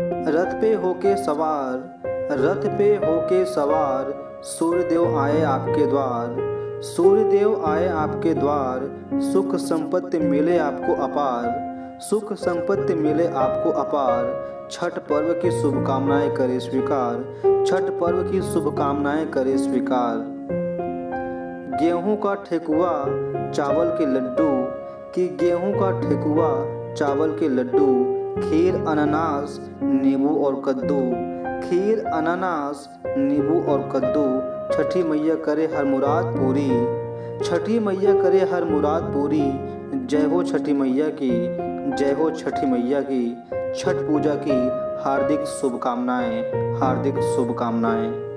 रथ पे होके सवार, रथ पे होके सवार, सूर्यदेव आए आपके द्वार, सूर्यदेव आए आपके द्वार, सुख संपत्ति मिले आपको अपार, सुख संपत्ति मिले आपको अपार। छठ पर्व की शुभकामनाएं करे स्वीकार, छठ पर्व की शुभकामनाएं करे स्वीकार। गेहूं का ठेकुआ चावल के लड्डू, कि गेहूं का ठेकुआ चावल के लड्डू, खीर अनानास नींबू और कद्दू, खीर अनानास नींबू और कद्दू। छठी मैया करे हर मुराद पूरी, छठी मैया करे हर मुराद पूरी। जय हो छठी मैया की, जय हो छठी मैया की। छठ पूजा की हार्दिक शुभकामनाएं, हार्दिक शुभकामनाएं।